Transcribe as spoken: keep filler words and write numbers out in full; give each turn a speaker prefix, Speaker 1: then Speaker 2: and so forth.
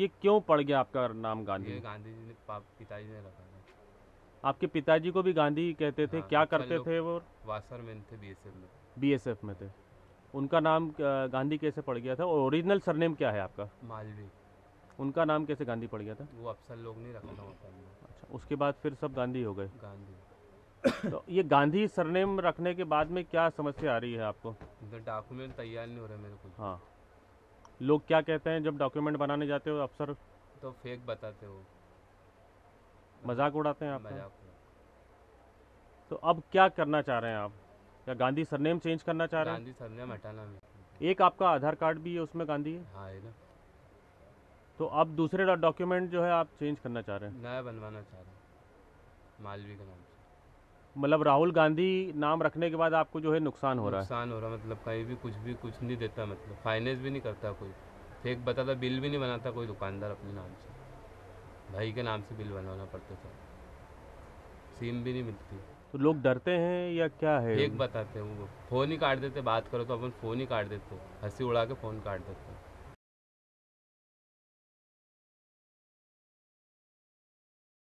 Speaker 1: ये क्यों पड़ गया आपका नाम गांधी?
Speaker 2: ये गांधी जी ने पाप पिताजी ने रखा था।
Speaker 1: आपके पिताजी को भी गांधी कहते थे,
Speaker 2: हाँ,
Speaker 1: क्या
Speaker 2: अफसर
Speaker 1: करते
Speaker 2: लोग
Speaker 1: थे वो?
Speaker 2: वासरमैन थे बीएसएफ में।
Speaker 1: बीएसएफ में थे। उनका नाम अ, गांधी कैसे पड़ गया था और ओरिजिनल सरनेम क्या है आपका?
Speaker 2: मालवी।
Speaker 1: उनका नाम कैसे गांधी पड़ गया था?
Speaker 2: वो अफसर लोग नहीं रखा था वहाँ पर हमने।
Speaker 1: अच्छा, उसके बाद फिर सब गांधी हो गए।
Speaker 2: गांधी।
Speaker 1: तो ये गांधी सरनेम रखने के बाद में क्या समस्या आ रही है आपको?
Speaker 2: तो डॉक्यूमेंट तैयार नहीं हो रहा मेरे कुछ भी।
Speaker 1: हाँ, लोग क्या कहते हैं जब डॉक्यूमेंट बनाने जाते हो? अफसर
Speaker 2: तो फेक बताते हो।
Speaker 1: मजाक उड़ाते हैं आपका?
Speaker 2: मजाक।
Speaker 1: तो अब क्या करना चाह रहे हैं आप? या गांधी सरनेम चेंज करना चाह रहे हैं?
Speaker 2: गांधी सरनेम हटाना मैं।
Speaker 1: एक आपका आधार कार्ड भी है, उसमें गांधी है।
Speaker 2: हाँ, है ना।
Speaker 1: तो अब दूसरे डॉक्यूमेंट जो है आप चेंज करना चाह रहे हैं?
Speaker 2: नया बनवाना चाह रहा हूँ मालवी के नाम से।
Speaker 1: मतलब राहुल गांधी नाम रखने के बाद आपको जो है नुकसान हो रहा है?
Speaker 2: नुकसान हो रहा, मतलब कहीं भी कुछ भी कुछ नहीं देता, मतलब फाइनेंस भी नहीं करता कोई। फेक बताता, बिल भी नहीं बनाता कोई दुकानदार अपने नाम से। भाई के नाम से बिल बनवाना पड़ता था। सिम भी नहीं मिलती।
Speaker 1: तो लोग डरते हैं या क्या है?
Speaker 2: फेक बताते हैं वो, फ़ोन ही काट देते। बात करो तो अपन फ़ोन ही काट देते, हंसी उड़ा के फ़ोन काट देते।